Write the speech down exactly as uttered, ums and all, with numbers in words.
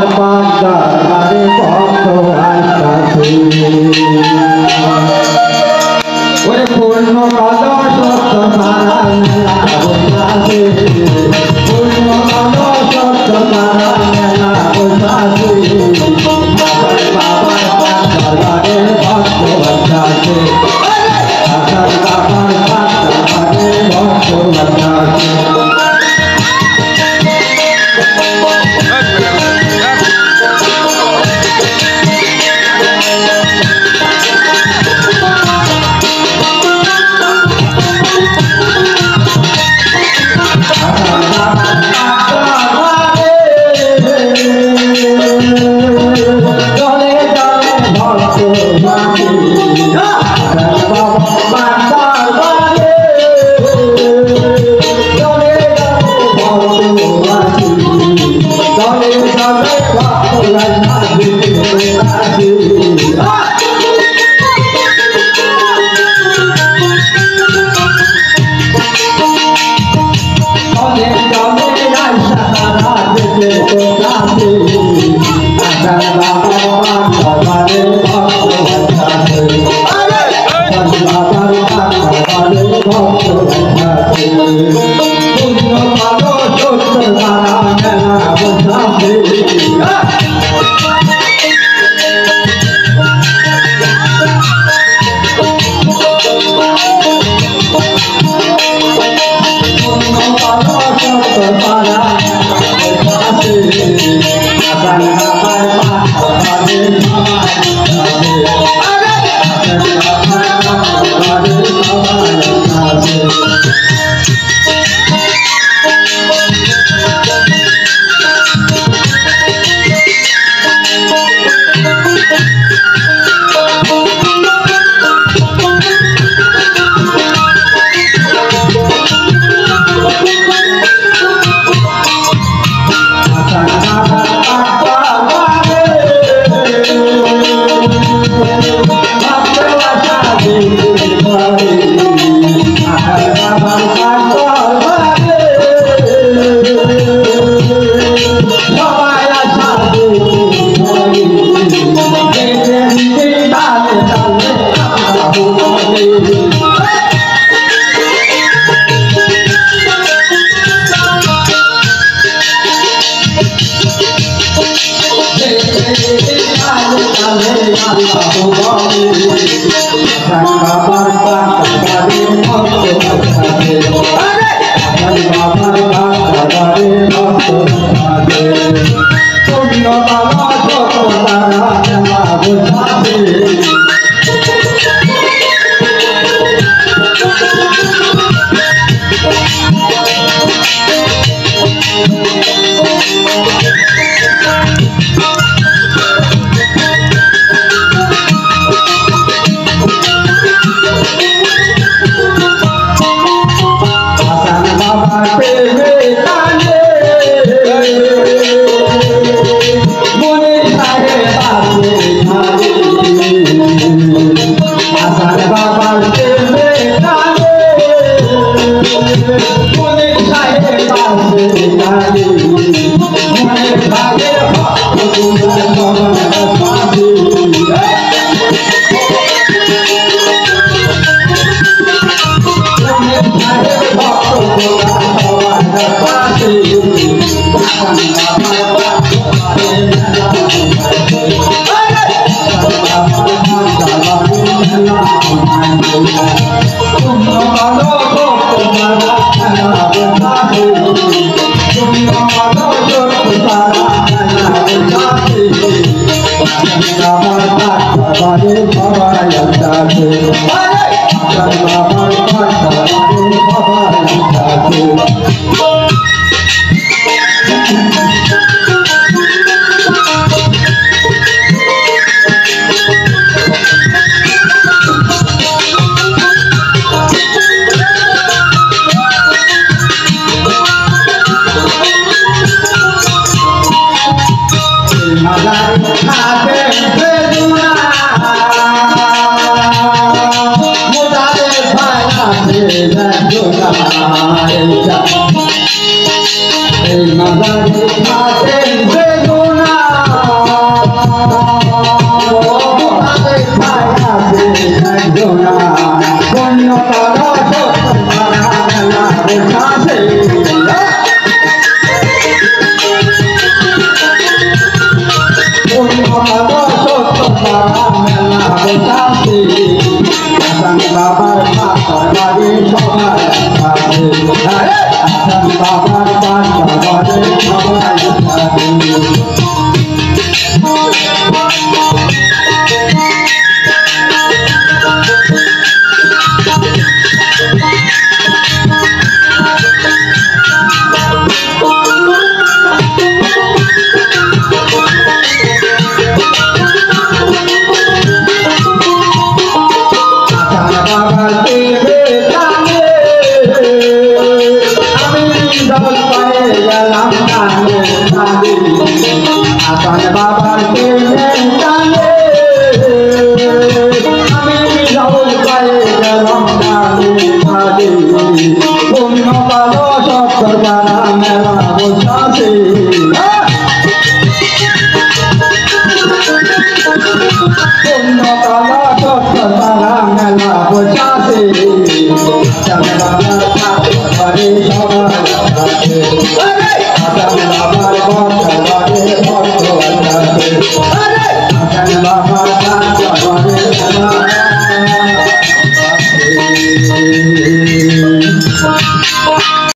বাবার পান্ডার বারে ভক্ত আসতাছে ওরে পূর্ণ কদ সত্য তারা মেলা বসাছে পূর্ণ কদ সত্য তারা মেলা বসাছে বাবার বাবার পান্ডার বারে ভক্ত আসতাছে বাবার বাবার পান্ডার বারে ভক্ত আসতাছে Hey, ভালো সত্য তারা মেলা বসাছে আসান বাবার পাতার বাড়ি সবাই আছে আসান বাবার পাতার বাড়ি সবাই আছে আসান বাবার প্রেমে টানে আমি বিরল পায়ে গেলাম টানে টানে পূর্ণ কালো সত্তর পাড়া মেলা বসাছে পূর্ণ কালো সত্তর পাড়া মেলা বসাছে আসান বাবার পায়ে সবাই আছে আসান